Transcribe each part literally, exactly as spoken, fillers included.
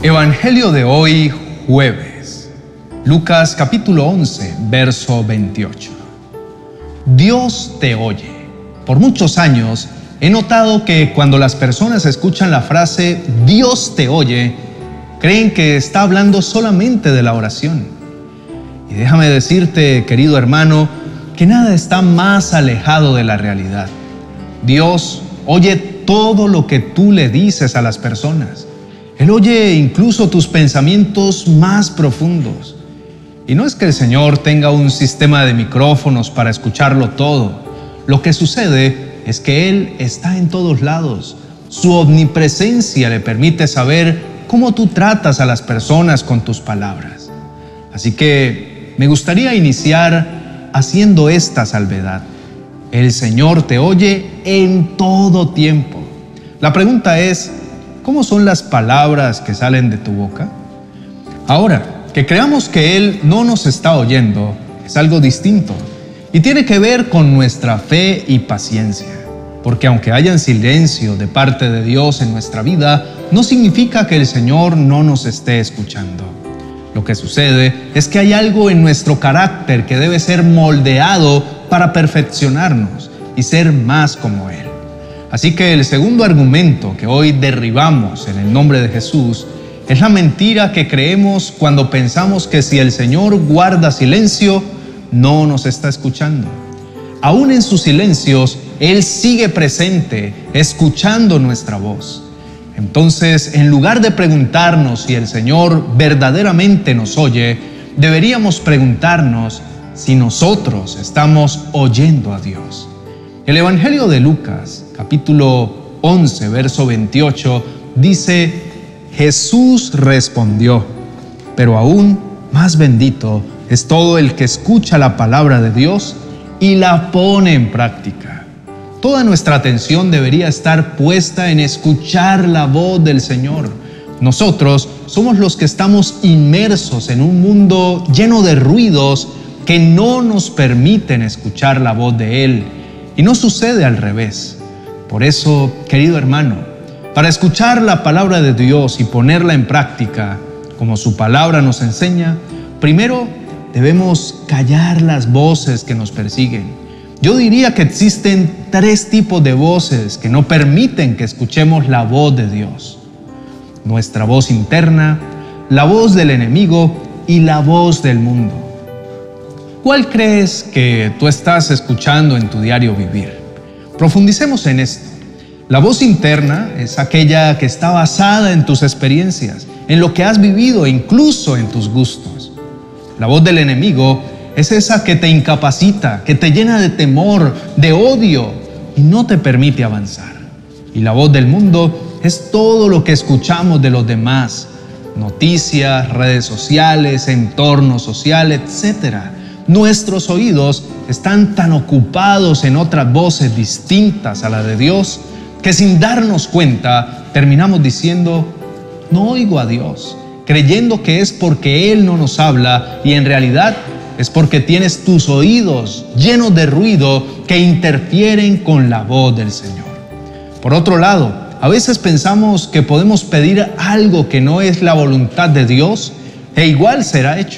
Evangelio de hoy, jueves. Lucas capítulo once, verso veintiocho. Dios te oye. Por muchos años he notado que cuando las personas escuchan la frase Dios te oye, creen que está hablando solamente de la oración. Y déjame decirte, querido hermano, que nada está más alejado de la realidad. Dios oye todo lo que tú le dices a las personas. Él oye incluso tus pensamientos más profundos. Y no es que el Señor tenga un sistema de micrófonos para escucharlo todo. Lo que sucede es que Él está en todos lados. Su omnipresencia le permite saber cómo tú tratas a las personas con tus palabras. Así que me gustaría iniciar haciendo esta salvedad. El Señor te oye en todo tiempo. La pregunta es, ¿cómo son las palabras que salen de tu boca? Ahora, que creamos que Él no nos está oyendo es algo distinto y tiene que ver con nuestra fe y paciencia. Porque aunque haya silencio de parte de Dios en nuestra vida, no significa que el Señor no nos esté escuchando. Lo que sucede es que hay algo en nuestro carácter que debe ser moldeado para perfeccionarnos y ser más como Él. Así que el segundo argumento que hoy derribamos en el nombre de Jesús es la mentira que creemos cuando pensamos que si el Señor guarda silencio, no nos está escuchando. Aún en sus silencios, Él sigue presente, escuchando nuestra voz. Entonces, en lugar de preguntarnos si el Señor verdaderamente nos oye, deberíamos preguntarnos si nosotros estamos oyendo a Dios. El Evangelio de Lucas, capítulo once, verso veintiocho, dice: Jesús respondió, pero aún más bendito es todo el que escucha la palabra de Dios y la pone en práctica. Toda nuestra atención debería estar puesta en escuchar la voz del Señor. Nosotros somos los que estamos inmersos en un mundo lleno de ruidos que no nos permiten escuchar la voz de Él. Y no sucede al revés. Por eso, querido hermano, para escuchar la palabra de Dios y ponerla en práctica, como su palabra nos enseña, primero debemos callar las voces que nos persiguen. Yo diría que existen tres tipos de voces que no permiten que escuchemos la voz de Dios. Nuestra voz interna, la voz del enemigo y la voz del mundo. ¿Cuál crees que tú estás escuchando en tu diario vivir? Profundicemos en esto. La voz interna es aquella que está basada en tus experiencias, en lo que has vivido, incluso en tus gustos. La voz del enemigo es esa que te incapacita, que te llena de temor, de odio y no te permite avanzar. Y la voz del mundo es todo lo que escuchamos de los demás, noticias, redes sociales, entorno social, etcétera. Nuestros oídos están tan ocupados en otras voces distintas a la de Dios que sin darnos cuenta terminamos diciendo, no oigo a Dios, creyendo que es porque Él no nos habla y en realidad es porque tienes tus oídos llenos de ruido que interfieren con la voz del Señor. Por otro lado, a veces pensamos que podemos pedir algo que no es la voluntad de Dios e igual será hecho,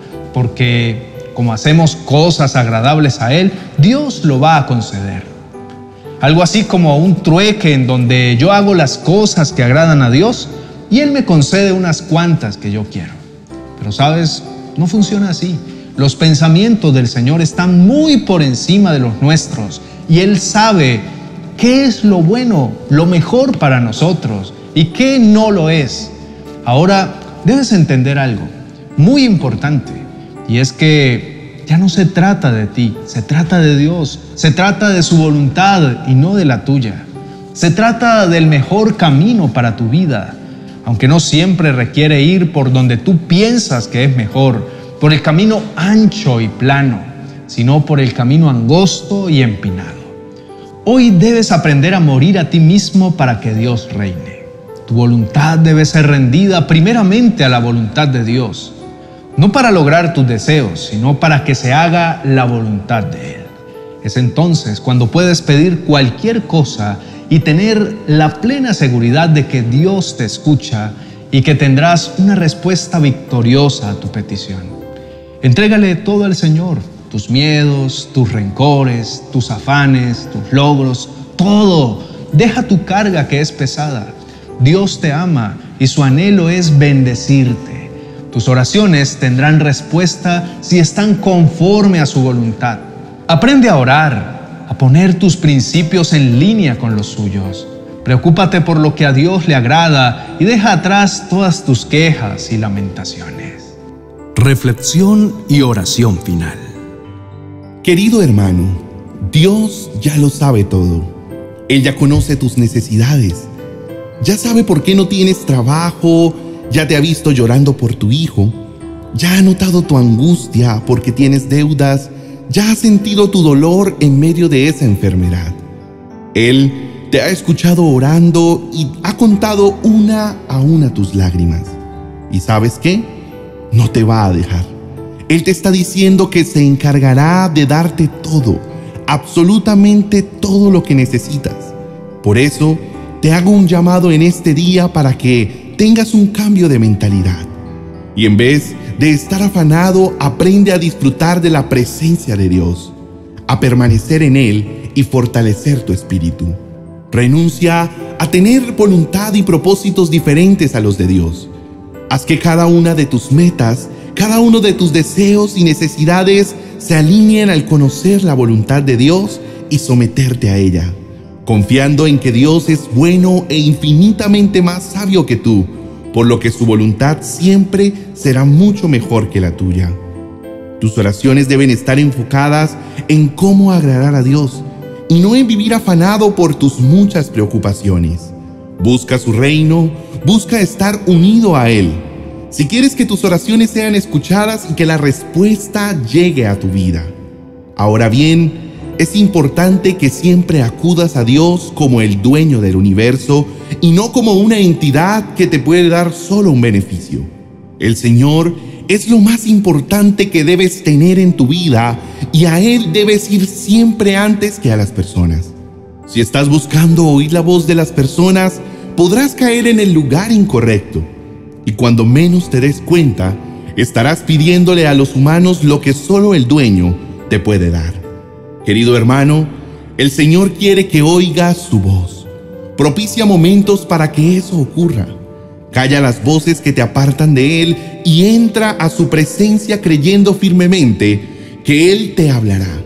porque como hacemos cosas agradables a Él, Dios lo va a conceder. Algo así como un trueque en donde yo hago las cosas que agradan a Dios y Él me concede unas cuantas que yo quiero. Pero sabes, no funciona así. Los pensamientos del Señor están muy por encima de los nuestros y Él sabe qué es lo bueno, lo mejor para nosotros y qué no lo es. Ahora, debes entender algo muy importante. Y es que ya no se trata de ti, se trata de Dios, se trata de su voluntad y no de la tuya. Se trata del mejor camino para tu vida, aunque no siempre requiere ir por donde tú piensas que es mejor, por el camino ancho y plano, sino por el camino angosto y empinado. Hoy debes aprender a morir a ti mismo para que Dios reine. Tu voluntad debe ser rendida primeramente a la voluntad de Dios. No para lograr tus deseos, sino para que se haga la voluntad de Él. Es entonces cuando puedes pedir cualquier cosa y tener la plena seguridad de que Dios te escucha y que tendrás una respuesta victoriosa a tu petición. Entrégale todo al Señor, tus miedos, tus rencores, tus afanes, tus logros, todo. Deja tu carga que es pesada. Dios te ama y su anhelo es bendecirte. Tus oraciones tendrán respuesta si están conforme a su voluntad. Aprende a orar, a poner tus principios en línea con los suyos. Preocúpate por lo que a Dios le agrada y deja atrás todas tus quejas y lamentaciones. Reflexión y oración final. Querido hermano, Dios ya lo sabe todo. Él ya conoce tus necesidades. Ya sabe por qué no tienes trabajo, ya te ha visto llorando por tu hijo, ya ha notado tu angustia porque tienes deudas, ya ha sentido tu dolor en medio de esa enfermedad. Él te ha escuchado orando y ha contado una a una tus lágrimas. ¿Y sabes qué? No te va a dejar. Él te está diciendo que se encargará de darte todo, absolutamente todo lo que necesitas. Por eso, te hago un llamado en este día para que tengas un cambio de mentalidad. Y en vez de estar afanado, aprende a disfrutar de la presencia de Dios, a permanecer en Él y fortalecer tu espíritu. Renuncia a tener voluntad y propósitos diferentes a los de Dios. Haz que cada una de tus metas, cada uno de tus deseos y necesidades se alineen al conocer la voluntad de Dios y someterte a ella, confiando en que Dios es bueno e infinitamente más sabio que tú, por lo que su voluntad siempre será mucho mejor que la tuya. Tus oraciones deben estar enfocadas en cómo agradar a Dios y no en vivir afanado por tus muchas preocupaciones. Busca su reino, busca estar unido a Él. Si quieres que tus oraciones sean escuchadas y que la respuesta llegue a tu vida. Ahora bien, es importante que siempre acudas a Dios como el dueño del universo y no como una entidad que te puede dar solo un beneficio. El Señor es lo más importante que debes tener en tu vida y a Él debes ir siempre antes que a las personas. Si estás buscando oír la voz de las personas, podrás caer en el lugar incorrecto. Y cuando menos te des cuenta, estarás pidiéndole a los humanos lo que solo el dueño te puede dar. Querido hermano, el Señor quiere que oigas su voz. Propicia momentos para que eso ocurra. Calla las voces que te apartan de Él y entra a su presencia creyendo firmemente que Él te hablará.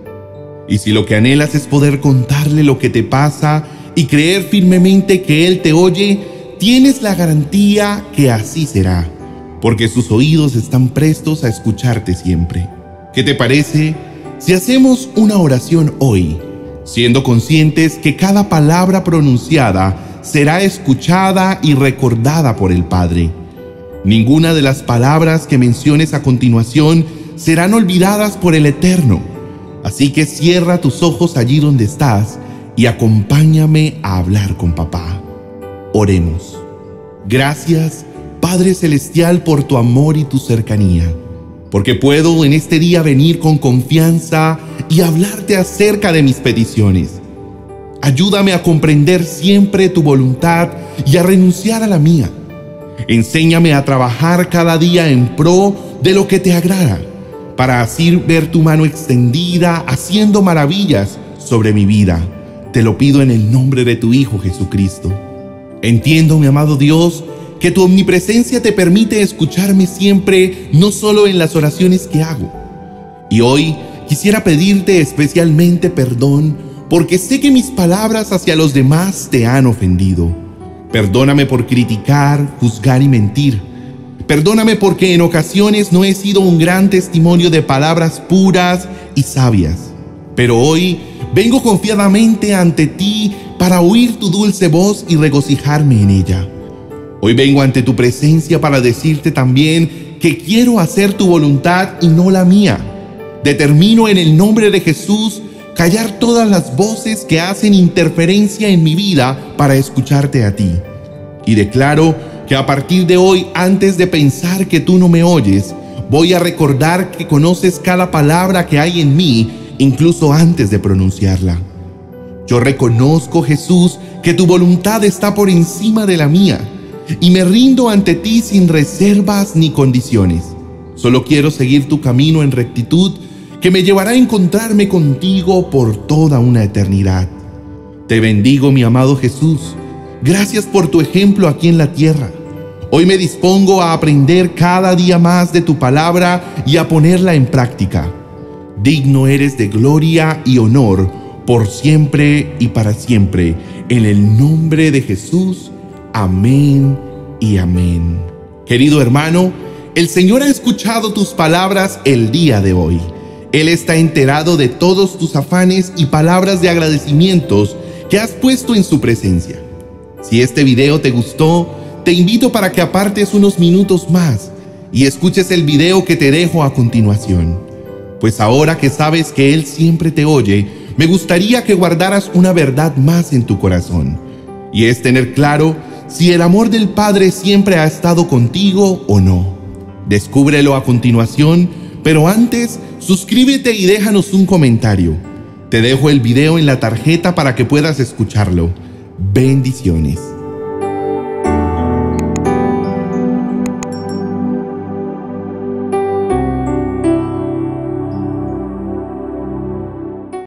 Y si lo que anhelas es poder contarle lo que te pasa y creer firmemente que Él te oye, tienes la garantía que así será, porque sus oídos están prestos a escucharte siempre. ¿Qué te parece si hacemos una oración hoy, siendo conscientes que cada palabra pronunciada será escuchada y recordada por el Padre? Ninguna de las palabras que menciones a continuación serán olvidadas por el Eterno. Así que cierra tus ojos allí donde estás y acompáñame a hablar con papá. Oremos. Gracias, Padre Celestial, por tu amor y tu cercanía, porque puedo en este día venir con confianza y hablarte acerca de mis peticiones. Ayúdame a comprender siempre tu voluntad y a renunciar a la mía. Enséñame a trabajar cada día en pro de lo que te agrada, para así ver tu mano extendida haciendo maravillas sobre mi vida. Te lo pido en el nombre de tu Hijo Jesucristo. Entiendo, mi amado Dios, que tu omnipresencia te permite escucharme siempre, no solo en las oraciones que hago. Y hoy quisiera pedirte especialmente perdón, porque sé que mis palabras hacia los demás te han ofendido. Perdóname por criticar, juzgar y mentir. Perdóname porque en ocasiones no he sido un gran testimonio de palabras puras y sabias. Pero hoy vengo confiadamente ante ti para oír tu dulce voz y regocijarme en ella. Hoy vengo ante tu presencia para decirte también que quiero hacer tu voluntad y no la mía. Determino en el nombre de Jesús callar todas las voces que hacen interferencia en mi vida para escucharte a ti. Y declaro que a partir de hoy, antes de pensar que tú no me oyes, voy a recordar que conoces cada palabra que hay en mí, incluso antes de pronunciarla. Yo reconozco, Jesús, que tu voluntad está por encima de la mía, y me rindo ante ti sin reservas ni condiciones. Solo quiero seguir tu camino en rectitud que me llevará a encontrarme contigo por toda una eternidad. Te bendigo, mi amado Jesús. Gracias por tu ejemplo aquí en la tierra. Hoy me dispongo a aprender cada día más de tu palabra y a ponerla en práctica. Digno eres de gloria y honor por siempre y para siempre. En el nombre de Jesús. Amén y amén. Querido hermano, el Señor ha escuchado tus palabras el día de hoy. Él está enterado de todos tus afanes y palabras de agradecimientos que has puesto en su presencia. Si este video te gustó, te invito para que apartes unos minutos más y escuches el video que te dejo a continuación. Pues ahora que sabes que Él siempre te oye, me gustaría que guardaras una verdad más en tu corazón, y es tener claro si el amor del Padre siempre ha estado contigo o no. Descúbrelo a continuación, pero antes, suscríbete y déjanos un comentario. Te dejo el video en la tarjeta para que puedas escucharlo. Bendiciones.